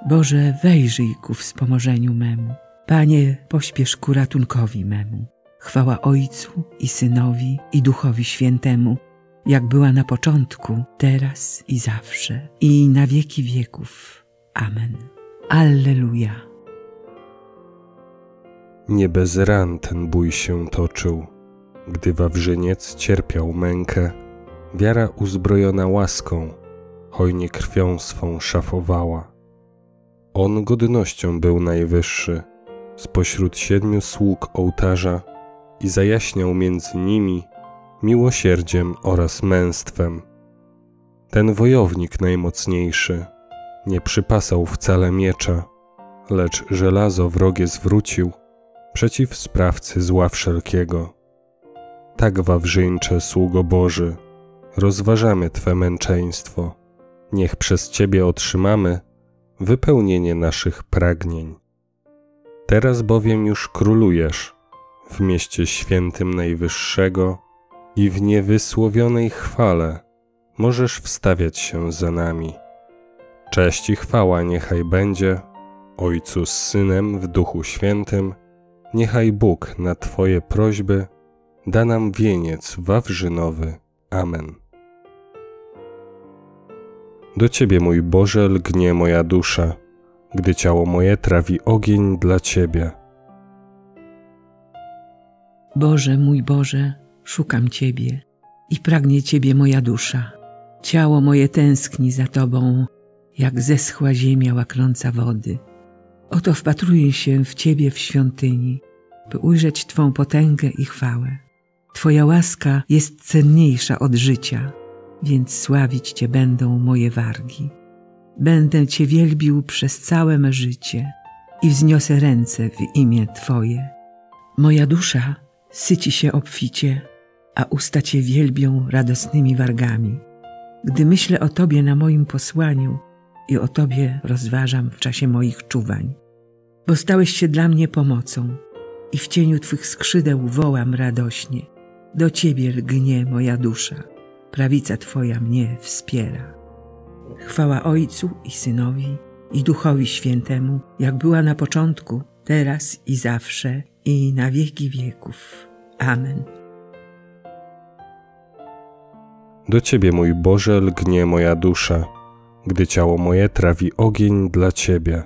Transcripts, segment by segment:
Boże, wejrzyj ku wspomożeniu memu. Panie, pośpiesz ku ratunkowi memu. Chwała Ojcu i Synowi i Duchowi Świętemu, jak była na początku, teraz i zawsze, i na wieki wieków. Amen. Alleluja. Nie bez ran ten bój się toczył, gdy Wawrzyniec cierpiał mękę. Wiara uzbrojona łaską, hojnie krwią swą szafowała. On godnością był najwyższy, spośród 7 sług ołtarza i zajaśniał między nimi miłosierdziem oraz męstwem. Ten wojownik najmocniejszy nie przypasał wcale miecza, lecz żelazo wrogie zwrócił przeciw sprawcy zła wszelkiego. Tak, Wawrzyńcze, sługo Boży, rozważamy Twe męczeństwo. Niech przez Ciebie otrzymamy wypełnienie naszych pragnień. Teraz bowiem już królujesz w mieście świętym Najwyższego i w niewysłowionej chwale możesz wstawiać się za nami. Cześć i chwała niechaj będzie Ojcu z Synem w Duchu Świętym. Niechaj Bóg na Twoje prośby da nam wieniec wawrzynowy. Amen. Do Ciebie, mój Boże, lgnie moja dusza, gdy ciało moje trawi ogień dla Ciebie. Boże, mój Boże, szukam Ciebie i pragnie Ciebie moja dusza. Ciało moje tęskni za Tobą, jak zeschła ziemia łaknąca wody. Oto wpatruję się w Ciebie w świątyni, by ujrzeć Twą potęgę i chwałę. Twoja łaska jest cenniejsza od życia, więc sławić Cię będą moje wargi. Będę Cię wielbił przez całe me życie i wzniosę ręce w imię Twoje. Moja dusza syci się obficie, a usta Cię wielbią radosnymi wargami. Gdy myślę o Tobie na moim posłaniu i o Tobie rozważam w czasie moich czuwań. Bo stałeś się dla mnie pomocą i w cieniu Twych skrzydeł wołam radośnie. Do Ciebie lgnie moja dusza, prawica Twoja mnie wspiera. Chwała Ojcu i Synowi i Duchowi Świętemu, jak była na początku, teraz i zawsze, i na wieki wieków. Amen. Do Ciebie, mój Boże, lgnie moja dusza, gdy ciało moje trawi ogień dla Ciebie.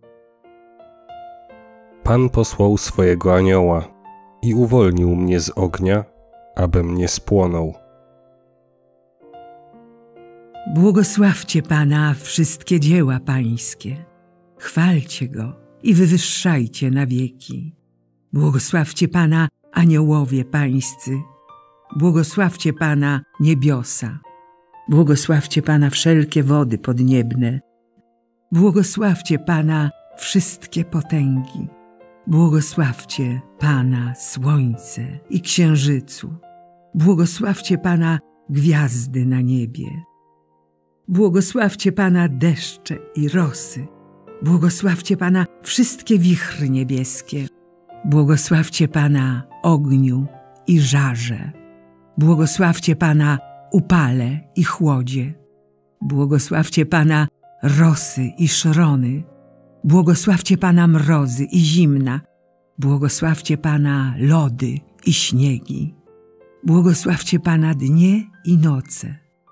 Pan posłał swojego anioła i uwolnił mnie z ognia, abym nie spłonął. Błogosławcie Pana wszystkie dzieła Pańskie. Chwalcie Go i wywyższajcie na wieki. Błogosławcie Pana aniołowie Pańscy. Błogosławcie Pana niebiosa. Błogosławcie Pana wszelkie wody podniebne. Błogosławcie Pana wszystkie potęgi. Błogosławcie Pana słońce i księżycu. Błogosławcie Pana gwiazdy na niebie. Błogosławcie Pana deszcze i rosy. Błogosławcie Pana wszystkie wichry niebieskie. Błogosławcie Pana ogniu i żarze. Błogosławcie Pana upale i chłodzie. Błogosławcie Pana rosy i szrony. Błogosławcie Pana mrozy i zimna. Błogosławcie Pana lody i śniegi. Błogosławcie Pana dnie i noce.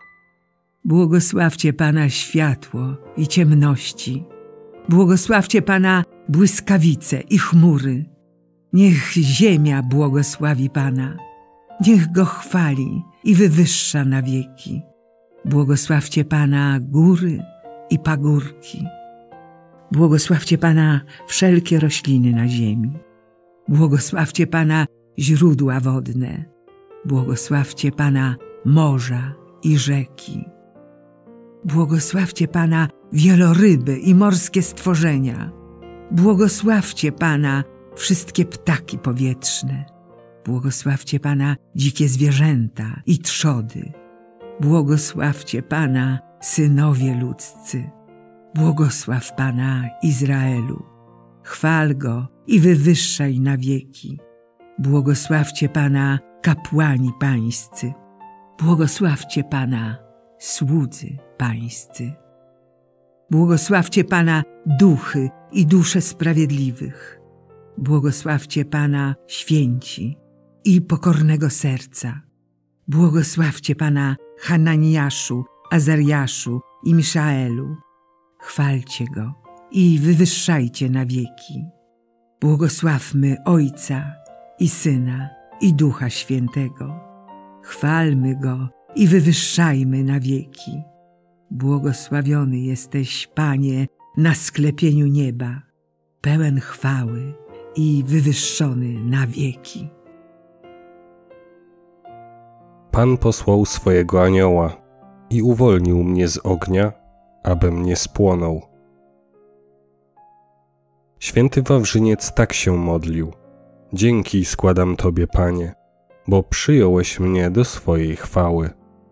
Błogosławcie Pana światło i ciemności. Błogosławcie Pana błyskawice i chmury. Niech ziemia błogosławi Pana. Niech Go chwali i wywyższa na wieki. Błogosławcie Pana góry i pagórki. Błogosławcie Pana wszelkie rośliny na ziemi. Błogosławcie Pana źródła wodne. Błogosławcie Pana morza i rzeki. Błogosławcie Pana wieloryby i morskie stworzenia. Błogosławcie Pana wszystkie ptaki powietrzne. Błogosławcie Pana dzikie zwierzęta i trzody. Błogosławcie Pana synowie ludzcy. Błogosław Pana Izraelu. Chwal Go i wywyższaj na wieki. Błogosławcie Pana kapłani pańscy. Błogosławcie Pana słudzy pańscy. Błogosławcie Pana duchy i dusze sprawiedliwych. Błogosławcie Pana święci i pokornego serca. Błogosławcie Pana Hananiaszu, Azariaszu i Miszaelu. Chwalcie Go i wywyższajcie na wieki. Błogosławmy Ojca i Syna i Ducha Świętego. Chwalmy Go i wywyższajmy na wieki. Błogosławiony jesteś, Panie, na sklepieniu nieba, pełen chwały i wywyższony na wieki. Pan posłał swojego anioła i uwolnił mnie z ognia, abym nie spłonął. Święty Wawrzyniec tak się modlił: dzięki składam Tobie, Panie, bo przyjąłeś mnie do swojej chwały.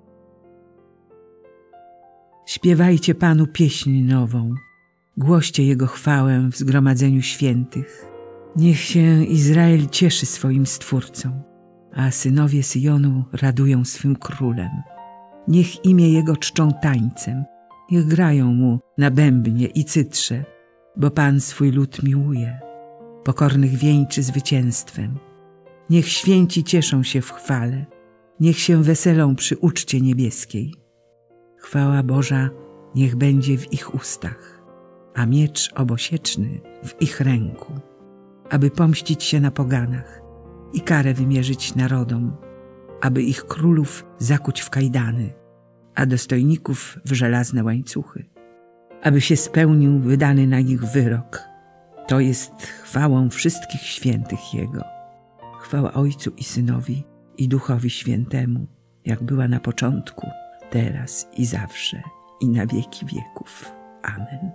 Śpiewajcie Panu pieśń nową, głoście Jego chwałę w zgromadzeniu świętych. Niech się Izrael cieszy swoim Stwórcą, a synowie Syjonu radują swym Królem. Niech imię Jego czczą tańcem, niech grają Mu na bębnie i cytrze, bo Pan swój lud miłuje, pokornych wieńczy zwycięstwem. Niech święci cieszą się w chwale, niech się weselą przy uczcie niebieskiej. Chwała Boża niech będzie w ich ustach, a miecz obosieczny w ich ręku, aby pomścić się na poganach i karę wymierzyć narodom, aby ich królów zakuć w kajdany, a dostojników w żelazne łańcuchy, aby się spełnił wydany na nich wyrok. To jest chwałą wszystkich świętych Jego. Chwała Ojcu i Synowi i Duchowi Świętemu, jak była na początku, teraz i zawsze, i na wieki wieków. Amen.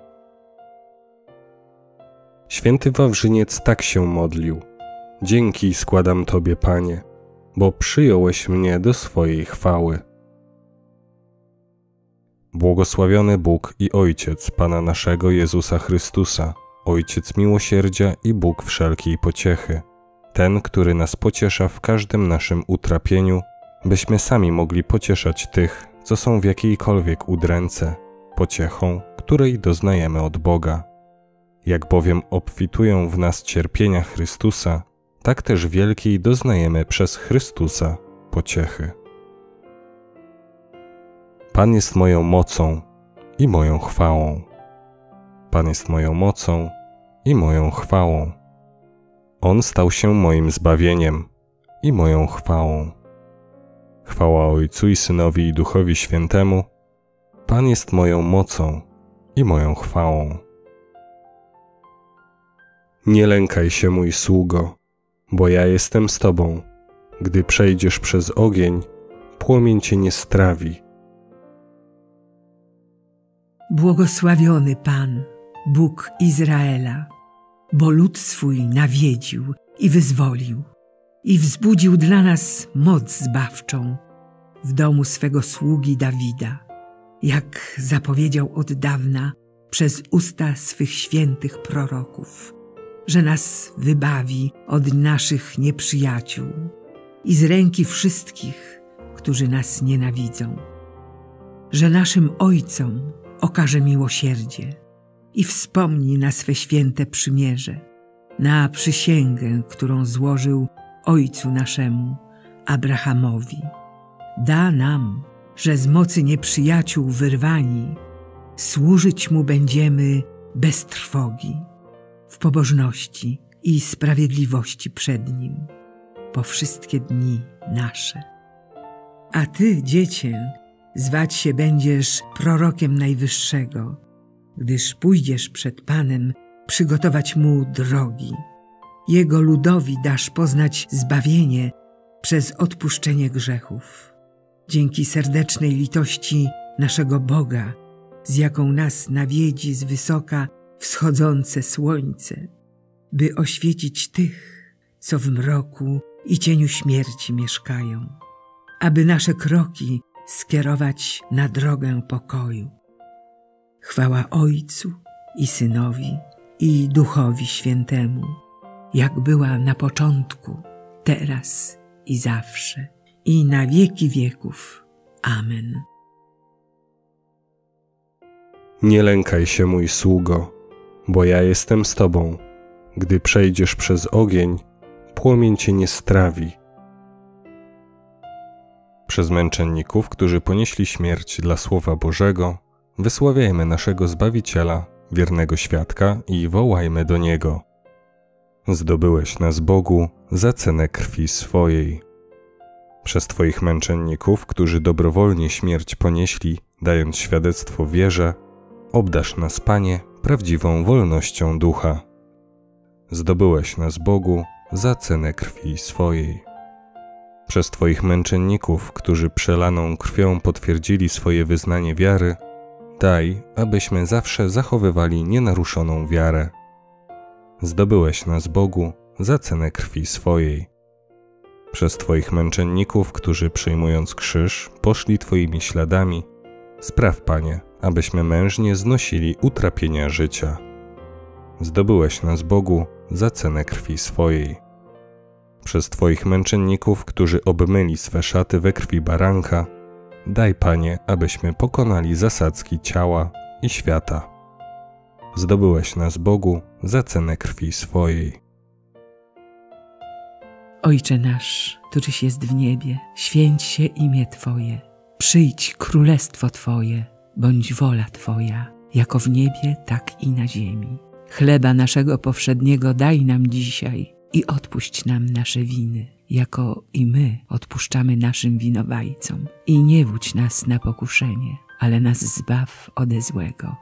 Święty Wawrzyniec tak się modlił: dzięki składam Tobie, Panie, bo przyjąłeś mnie do swojej chwały. Błogosławiony Bóg i Ojciec Pana naszego Jezusa Chrystusa, Ojciec miłosierdzia i Bóg wszelkiej pociechy, ten, który nas pociesza w każdym naszym utrapieniu, byśmy sami mogli pocieszać tych, co są w jakiejkolwiek udręce, pociechą, której doznajemy od Boga. Jak bowiem obfitują w nas cierpienia Chrystusa, tak też wielkiej doznajemy przez Chrystusa pociechy. Pan jest moją mocą i moją chwałą. Pan jest moją mocą i moją chwałą. On stał się moim zbawieniem i moją chwałą. Chwała Ojcu i Synowi i Duchowi Świętemu. Pan jest moją mocą i moją chwałą. Nie lękaj się, mój sługo, bo ja jestem z Tobą. Gdy przejdziesz przez ogień, płomień Cię nie strawi. Błogosławiony Pan, Bóg Izraela, bo lud swój nawiedził i wyzwolił i wzbudził dla nas moc zbawczą w domu swego sługi Dawida, jak zapowiedział od dawna przez usta swych świętych proroków, że nas wybawi od naszych nieprzyjaciół i z ręki wszystkich, którzy nas nienawidzą, że naszym ojcom okaże miłosierdzie i wspomni na swe święte przymierze, na przysięgę, którą złożył ojcu naszemu, Abrahamowi. Da nam, że z mocy nieprzyjaciół wyrwani, służyć Mu będziemy bez trwogi, w pobożności i sprawiedliwości przed Nim, po wszystkie dni nasze. A Ty, Dziecię, zwać się będziesz prorokiem Najwyższego, gdyż pójdziesz przed Panem przygotować Mu drogi. Jego ludowi dasz poznać zbawienie przez odpuszczenie grzechów. Dzięki serdecznej litości naszego Boga, z jaką nas nawiedzi z wysoka wschodzące słońce, by oświecić tych, co w mroku i cieniu śmierci mieszkają, aby nasze kroki skierować na drogę pokoju. Chwała Ojcu i Synowi i Duchowi Świętemu, jak była na początku, teraz i zawsze, i na wieki wieków. Amen. Nie lękaj się, mój sługo, bo ja jestem z tobą. Gdy przejdziesz przez ogień, płomień cię nie strawi. Przez męczenników, którzy ponieśli śmierć dla Słowa Bożego, wysławiajmy naszego Zbawiciela, wiernego świadka i wołajmy do Niego. Zdobyłeś nas, Bogu, za cenę krwi swojej. Przez Twoich męczenników, którzy dobrowolnie śmierć ponieśli, dając świadectwo wierze, obdarz nas, Panie, prawdziwą wolnością ducha. Zdobyłeś nas, Bogu, za cenę krwi swojej. Przez Twoich męczenników, którzy przelaną krwią potwierdzili swoje wyznanie wiary, daj, abyśmy zawsze zachowywali nienaruszoną wiarę. Zdobyłeś nas, Bogu, za cenę krwi swojej. Przez Twoich męczenników, którzy przyjmując krzyż, poszli Twoimi śladami, spraw, Panie, abyśmy mężnie znosili utrapienia życia. Zdobyłeś nas, Bogu, za cenę krwi swojej. Przez Twoich męczenników, którzy obmyli swe szaty we krwi baranka, daj, Panie, abyśmy pokonali zasadzki ciała i świata. Zdobyłeś nas, Bogu, za cenę krwi swojej. Ojcze nasz, któryś jest w niebie, święć się imię Twoje. Przyjdź królestwo Twoje, bądź wola Twoja, jako w niebie, tak i na ziemi. Chleba naszego powszedniego daj nam dzisiaj i odpuść nam nasze winy, jako i my odpuszczamy naszym winowajcom. I nie wódź nas na pokuszenie, ale nas zbaw ode złego.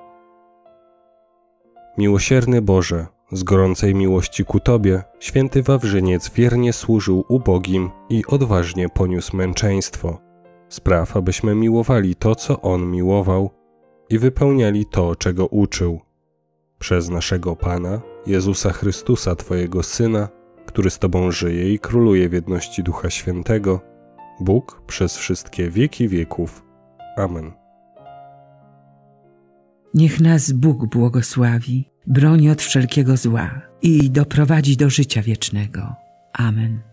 Miłosierny Boże, z gorącej miłości ku Tobie, święty Wawrzyniec wiernie służył ubogim i odważnie poniósł męczeństwo. Spraw, abyśmy miłowali to, co On miłował i wypełniali to, czego uczył. Przez naszego Pana, Jezusa Chrystusa, Twojego Syna, który z Tobą żyje i króluje w jedności Ducha Świętego, Bóg przez wszystkie wieki wieków. Amen. Niech nas Bóg błogosławi, broni od wszelkiego zła i doprowadzi do życia wiecznego. Amen.